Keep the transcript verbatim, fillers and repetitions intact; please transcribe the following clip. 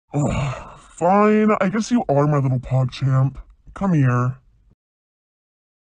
Oh, fine. I guess you are my little pogchamp. Come here.